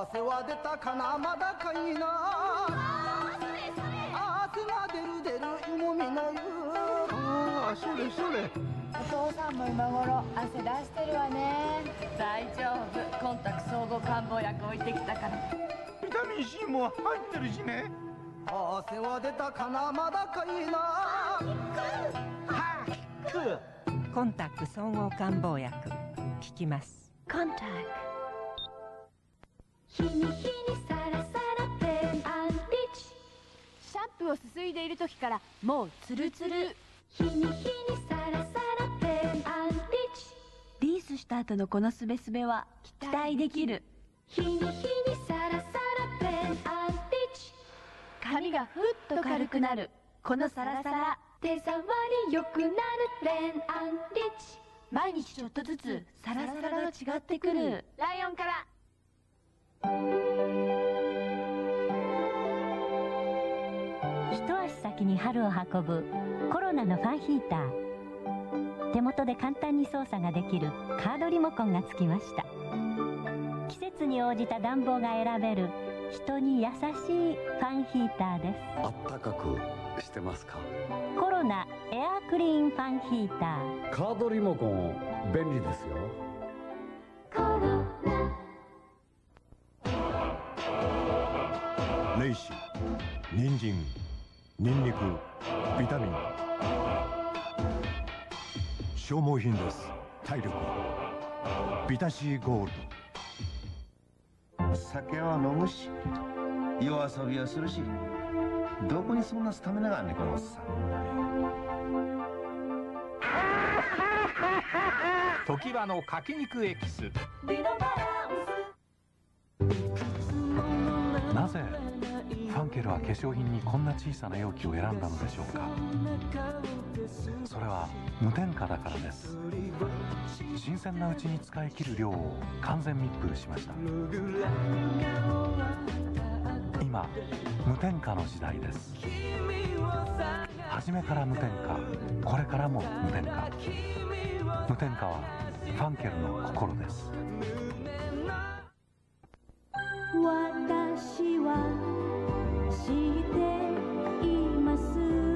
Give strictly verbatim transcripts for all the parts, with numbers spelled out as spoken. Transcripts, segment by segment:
汗は出たかなまだかいな。汗が出る出る湯もみの湯。ああそれそれ。 お父さんも今頃汗出してるわね。大丈夫、コンタク総合漢方薬置いてきたから。 ビタミン C も入ってるしね。 汗は出たかなまだかいな。はっコンタク総合漢方薬効きます。 コンタク日に日にさらさらペンアンリッチ。 シャンプーをすすいでいる時からもうツルツル。 日に日にさらさらペンアンリッチ。 リースした後のこのすべすべは期待できる。 日に日にさらさらペンアンリッチ。 髪がふっと軽くなるこのサラサラ。 手触り良くなるペンアンリッチ。 毎日ちょっとずつサラサラが違ってくる。ライオンから。 一足先に春を運ぶコロナのファンヒーター。手元で簡単に操作ができるカードリモコンがつきました。季節に応じた暖房が選べる人に優しいファンヒーターです。 あったかくしてますか？ コロナエアクリーンファンヒーター。 カードリモコン便利ですよ。 コロナレイシ人参ニンニクビタミン消耗品です。体力ビタシーゴールド。 酒は飲むし夜遊びはするし、どこにそんなスタミナがあんねんこのおっさん。 時葉の柿肉エキス。 なぜファンケルは化粧品にこんな小さな容器を選んだのでしょうか。それは無添加だからです。新鮮なうちに使い切る量を完全密封しました。今無添加の時代です。初めから無添加、これからも無添加。無添加はファンケルの心です。 私は知っています。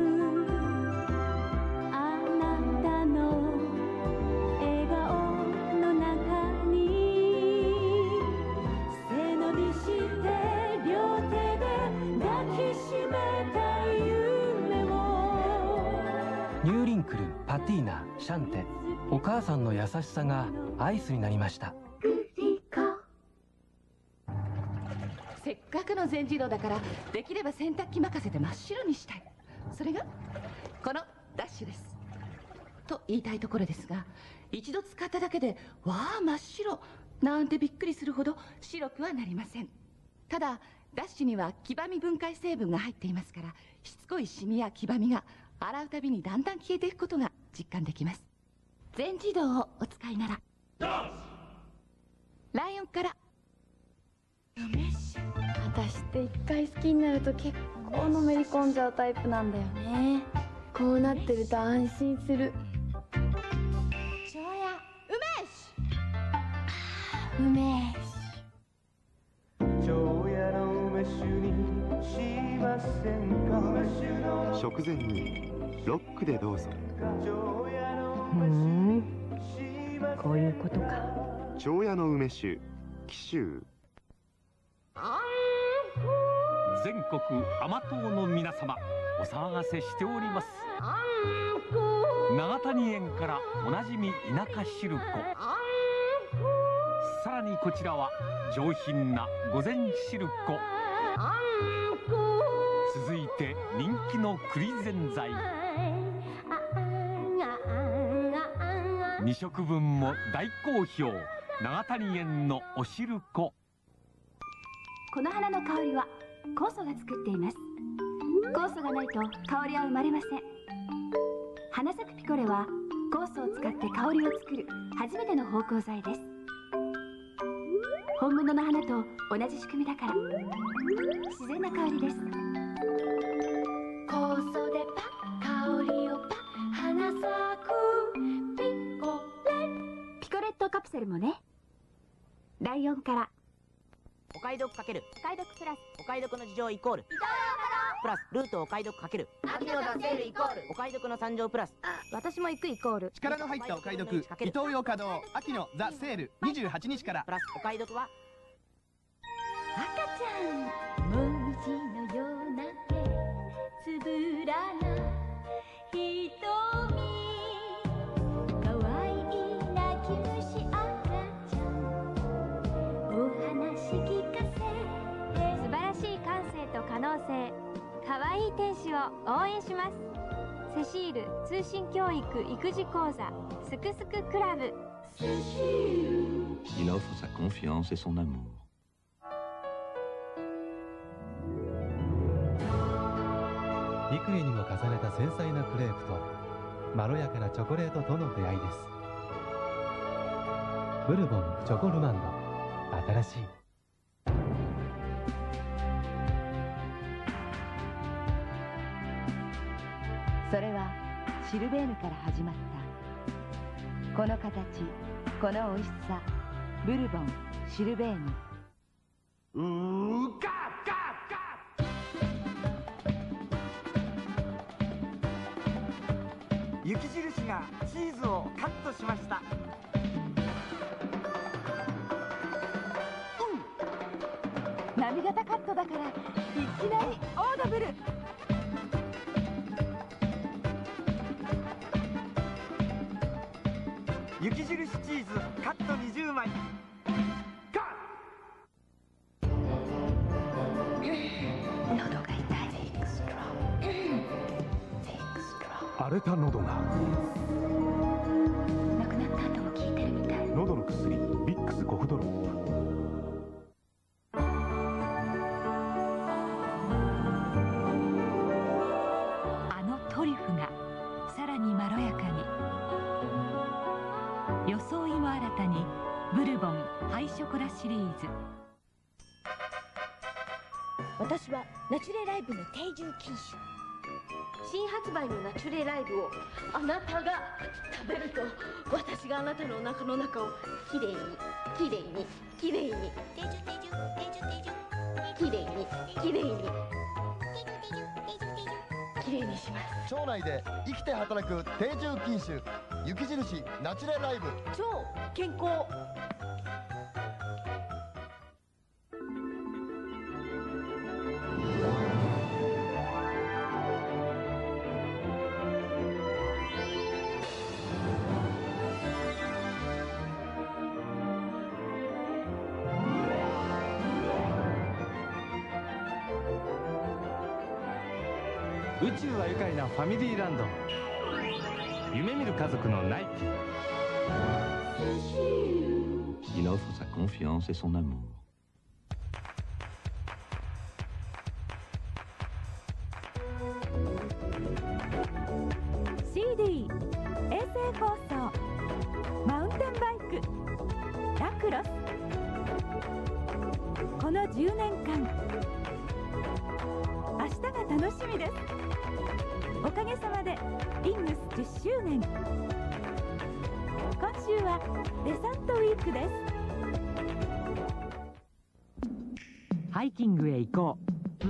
あなたの笑顔の中に背伸びして両手で抱きしめた夢を。 ニューリンクル、パティーナ、シャンテ。お母さんの優しさがアイスになりました。 せっかくの全自動だからできれば洗濯機任せて真っ白にしたい。それがこのダッシュです。と言いたいところですが、一度使っただけでわあ真っ白なんてびっくりするほど白くはなりません。ただダッシュには黄ばみ分解成分が入っていますから、しつこいシミや黄ばみが洗うたびにだんだん消えていくことが実感できます。全自動をお使いなら。ライオンから。 私って一回好きになると結構のめり込んじゃうタイプなんだよね。こうなってると安心する。 庄屋梅酒。 梅酒庄屋の梅酒にしませんか。 食前にロックでどうぞ。 ふん、こういうことか。 庄屋の梅酒紀州。 全国甘党の皆様、お騒がせしております。長谷園からおなじみ田舎汁粉。さらにこちらは上品な御前汁粉。続いて人気の栗ぜんざい。に食分も大好評、長谷園のお汁粉。 この花の香りは酵素が作っています。酵素がないと香りは生まれません。花咲くピコレは酵素を使って香りを作る初めての芳香剤です。本物の花と同じ仕組みだから自然な香りです。 酵素でパッ香りをパッ花咲くピコレ。 ピコレットカプセルもね。ライオンから。 お買い得かけるお買い得プラスお買い得の事情イコールプラスルートお買い得かける秋のダセールイコールお買い得の参上プラス私も行くイコール力の入ったお買い得伊東洋華堂秋のザ・セールにじゅうはちにちからプラスお買い得は赤ちゃん文字のような手つぶらな瞳かわいい泣き虫赤ちゃんお話聞かせて素晴らしい感性と可能性かわいい天使を応援しますセシール通信教育育児講座すくすくクラブ Il offre sa confiance et son amour. 幾重にも重ねた繊細なクレープとまろやかなチョコレートとの出会いです。ブルボンチョコルマンド新しい。 それはシルベーヌから始まった。この形、この美味しさ、ブルボンシルベーヌ。 うーガッガッガッ雪印がチーズをカットしました。 波型カットだからいきなりオードブル。 雪印チーズカットにじゅうまい。 喉が痛い。 荒れた喉が亡くなった後も効いてるみたい。 喉の薬ビックスコフドロあのトリュフがさらにまろやかに。装いも新たにブルボンハイショコラシリーズ。 私はナチュレライブの定住禁酒。新発売のナチュレライブをあなたが食べると私があなたのお腹の中をきれいにきれいにきれいに定住定住定住定住きれいにきれいにきれいにします。 町内で生きて働く定住禁酒雪印ナチュレライブ。 超健康。 宇宙は愉快なファミリーランド。夢見る家族のナイティ。 Il offre sa confiance et son amour. シーディー 衛星放送マウンテンバイクラクロス。このじゅうねんかん明日が楽しみです。おかげさまでイングスじゅっしゅうねん。今週はデサントウィークです。ハイキングへ行こう。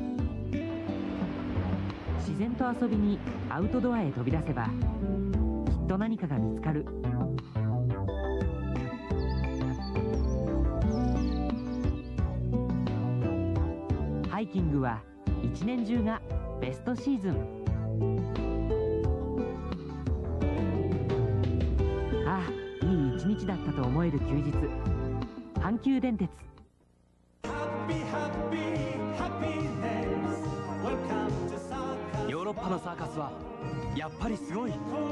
自然と遊びにアウトドアへ飛び出せばきっと何かが見つかる。ハイキングは一年中がベストシーズン。ああ、いい一日だったと思える休日。阪急電鉄。ヨーロッパのサーカスはやっぱりすごい。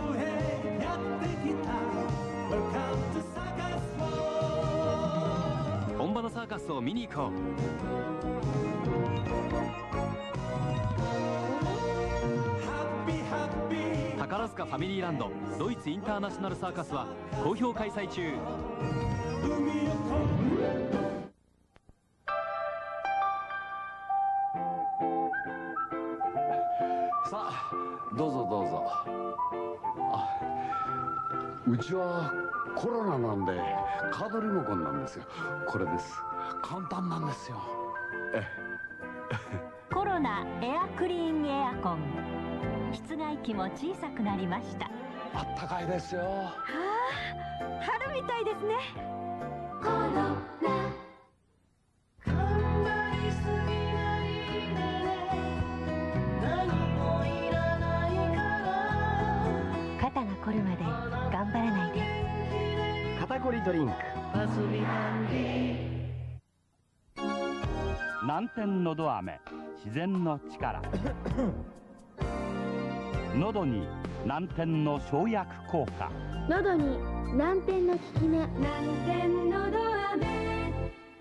本場のサーカスを見に行こう。宝塚ファミリーランドドイツインターナショナルサーカスは好評開催中。 さあどうぞどうぞ。あ、うちはコロナなんでカードリモコンなんですよ。これです。 簡単なんですよ。 コロナエアクリーンエアコン、室外機も小さくなりました。 あったかいですよ。はあ、春みたいですね。 コロナ肩が凝るまで頑張らないで。 肩こりドリンク。 南天のど飴、自然の力。喉に南天の生薬効果。 喉に南天の効き目。南天のど飴。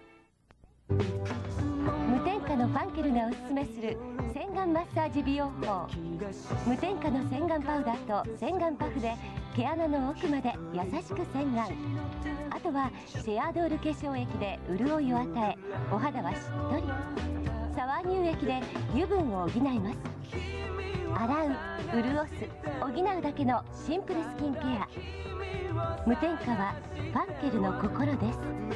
無添加のファンケルがおすすめする洗顔マッサージ美容法。無添加の洗顔パウダーと洗顔パフで毛穴の奥まで優しく洗顔。あとはシェアドール化粧液で潤いを与え、お肌はしっとり。サワー乳液で油分を補います。洗う、潤す、補うだけのシンプルスキンケア。無添加はファンケルの心です。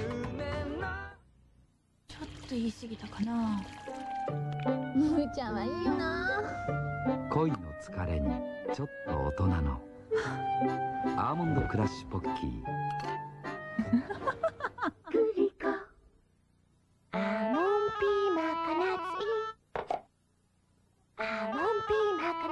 ちょっと言い過ぎたかな。 むーちゃんはいいよな。 恋の疲れにちょっと大人のアーモンドクラッシュポッキー。 グリコアーモンピーマカナツイアーモンピーマカ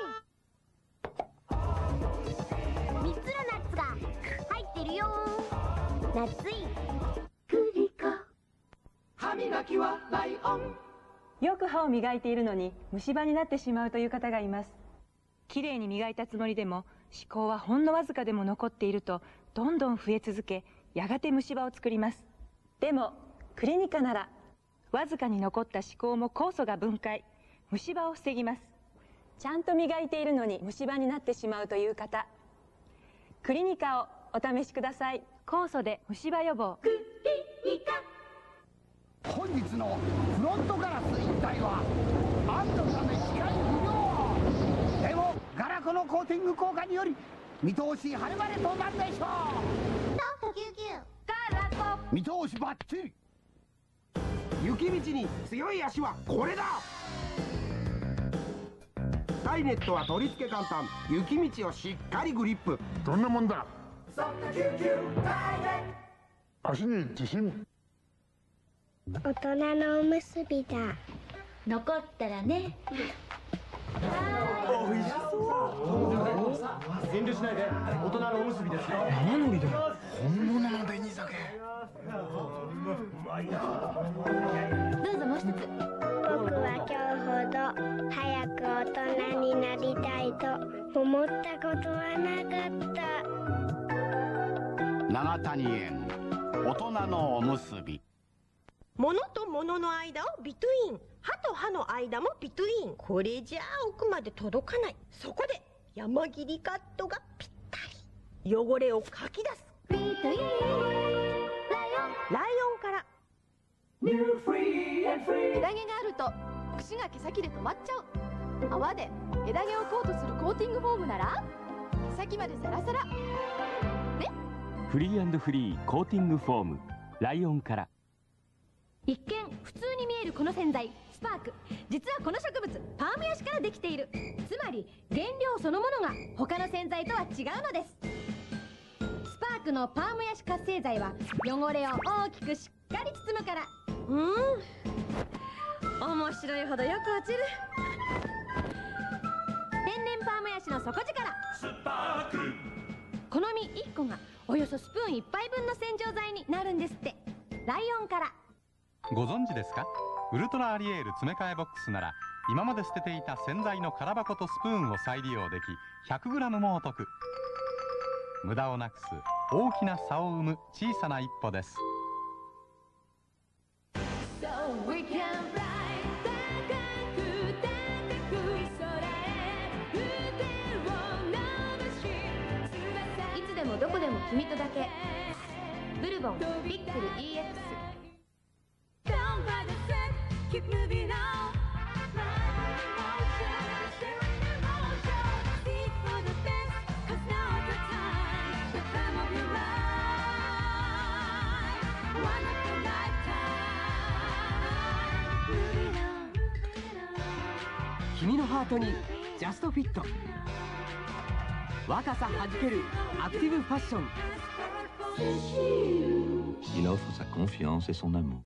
ナツイみっつのナッツが入ってるよ。ナッツイグリコ歯磨きはライオン。よく歯を磨いているのに虫歯になってしまうという方がいます。きれいに磨いたつもりでも歯垢はほんのわずかでも残っているとどんどん増え続け、やがて虫歯を作ります。でもクリニカならわずかに残った歯垢も酵素が分解、虫歯を防ぎます。ちゃんと磨いているのに虫歯になってしまうという方、クリニカをお試しください。酵素で虫歯予防。クリニカ。 本日のフロントガラス一体は雨のため視界不良。でもガラコのコーティング効果により見通し晴れ晴れとなるでしょう。 ソフトキューキューガラコ。 見通しバッチリ。 雪道に強い足はこれだ。タイネットは取り付け簡単、雪道をしっかりグリップ。 どんなもんだ。 ソフトキューキュータイネット。 足に自信。 大人のおむすびだ。残ったらね。 おいしそう。遠慮しないで。大人のおむすびですよ。生のりだよ。 本物の紅鮭。 どうぞもう一つ。僕は今日ほど早く大人になりたいと思ったことはなかった。 長谷園大人のおむすび。 物と物の間をビトゥイン、歯と歯の間もビトゥイン。これじゃあ奥まで届かない。そこで山切りカットがぴったり。汚れをかき出す。ビトゥインライオン。ライオンから枝毛があると櫛が毛先で止まっちゃう。泡で枝毛をコートするコーティングフォームなら毛先までサラサラね。 フリー&フリーコーティングフォームライオンから。 一見普通に見えるこの洗剤スパーク、実はこの植物パームヤシからできている。つまり原料そのものが他の洗剤とは違うのです。スパークのパームヤシ活性剤は汚れを大きくしっかり包むから。 うん、面白いほどよく落ちる。 天然パームヤシの底力スパーク。この実いっこがおよそスプーンいっぱいぶんの洗浄剤になるんですって。ライオンから。 ご存知ですか？ウルトラアリエール詰め替えボックスなら今まで捨てていた洗剤の空箱とスプーンを再利用でき ひゃくグラム もお得。無駄をなくす大きな差を生む小さな一歩です。 いつでもどこでも君とだけ。ブルボンビックル イーエックス。Keep moving on. See for the best, 'cause now's the time, the time of your life, one of a lifetime. 君のハートにジャストフィット。若さはじけるアクティブファッション。 Il offre sa confiance et son amour.